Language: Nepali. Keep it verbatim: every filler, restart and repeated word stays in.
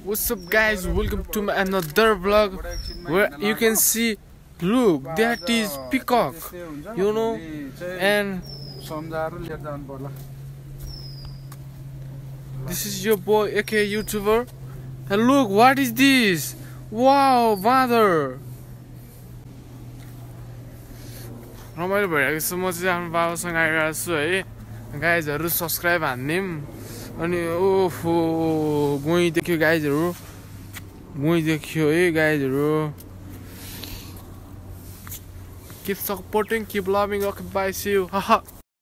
What's up guys, welcome to my another vlog where you can see, look, that is peacock, you know, and this is your boy aka YouTuber, and look, what is this? Wow, mother! रमाइलो भइरहेको छ। म चाहिँ आफ्नो बाबासँग आइरहेको छु है। गाइजहरु सब्स्क्राइब हान्दिम अनि ओफो गोइ देख्यो गाइजहरु, गोइ देख्यो है गाइजहरु। Keep supporting, keep loving, okay, bye, see you. Haha.